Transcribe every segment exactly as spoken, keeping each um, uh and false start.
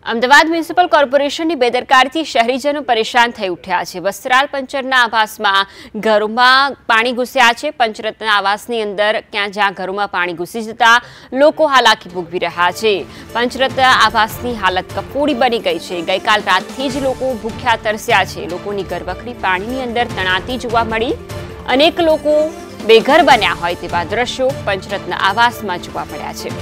Ahmedabad municipal કોર્પોરેશનની બેદરકારીથી શહેરીજનો પરેશાન થઈ ઉઠ્યા છે। વસ્ત્રાલ પંચરના આવાસમાં ઘરોમાં પાણી ઘૂસ્યા છે। પંચરત્ન આવાસની અંદર ક્યાં જ્યાં ઘરોમાં પાણી ઘૂસી જતા લોકો હાલાકી ભોગવી રહ્યા છે। પંચરત્ન આવાસની હાલત કફોડી બની ગઈ છે। ગઈકાલ રાતથી જ લોકો ભૂખ્યા તરસ્યા છે। લોકોની ઘરવખરી પાણીની અંદર તણાતી જોવા મળી। અનેક લોકો બેઘર બન્યા હોય તેવા દ્રશ્યો પંચરત્ન આવાસમાં જોવા મળ્યા છે।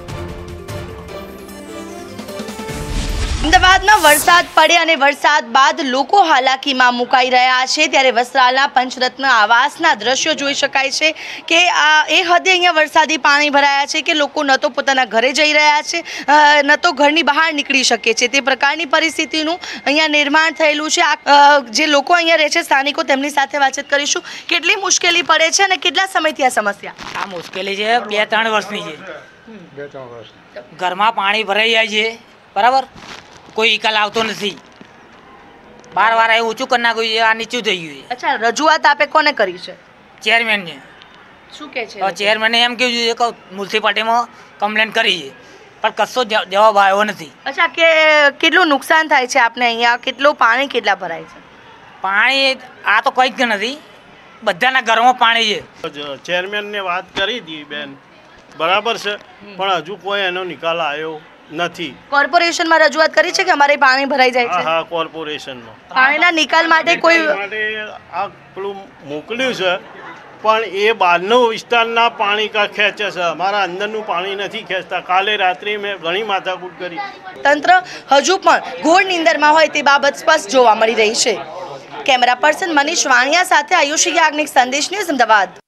અમદાવાદમાં વરસાદ પડે અને વરસાદ બાદ લોકો હાલાકીમાં મુકાઈ રહ્યા છે ત્યારે વસ્ત્રાલના પંચરત્ન આવાસના દ્રશ્યો જોઈ શકાય છે કે આ એ હદે અહીંયા વરસાદી પાણી ભરાયા છે કે લોકો ન તો પોતાના ઘરે જઈ રહ્યા છે ન તો ઘરની બહાર નીકળી શકે છે। તે પ્રકારની પરિસ્થિતિનું અહીંયા નિર્માણ થયેલું છે। આ જે લોકો અહીંયા રહે છે સ્થાનિકો તેમની સાથે વાતચીત કરીશું। કેટલી મુશ્કેલી પડે છે અને કેટલા સમયથી આ સમસ્યા? આ મુશ્કેલી છે બે ત્રણ વર્ષની છે। બે ત્રણ વર્ષ ઘરમાં પાણી ભરાઈ જાય છે, બરાબર, કોઈ નિકાલ આવતો નથી। બાર વાર એ ઊંચું કરી નાખ્યું છે, આ નીચું થઈ ગયું છે। અચ્છા, રજૂઆત આપે કોને કરી છે? ચેરમેનને। શું કહે છે? ચેરમેને એમ કહ્યું છે કે મ્યુનિસિપાલિટીમાં કમ્પ્લેન કરી છે, પણ કશો જવાબ આવ્યો નથી। અચ્છા, કે કેટલું નુકસાન થાય છે આપને અહીંયા? કેટલું પાણી કેટલા ભરાય છે? પાણી આ તો કંઈ જ નથી, બધાના ઘરમાં પાણી છે। ચેરમેનને વાત કરી હતી બેન, બરાબર છે, પણ હજુ કોઈ એનો નિકાલ આવ્યો નથી। કોર્પોરેશનમાં રજૂઆત કરી છે કે અમારે પાણી ભરાઈ જાય છે? હા, કોર્પોરેશનમાં પાણીના નિકાલ માટે કોઈ માટે આ પેલું મોકલ્યું છે, પણ એ બહારનું વિસ્તારના પાણી કા ખેંચે છે, અમારા અંદરનું પાણી નથી ખેંચતા। કાલે રાત્રે મેં ઘણી માથાકૂટ કરી। તંત્ર હજુ પણ ઘોર નિંદરમાં હોય તે બાબત સ્પષ્ટ જોવા મળી રહી છે। કેમેરા પર્સન મનીષ વાણિયા સાથે આયુષી યાજ્ઞિક, સંદેશ ન્યૂઝ, અમદાવાદ।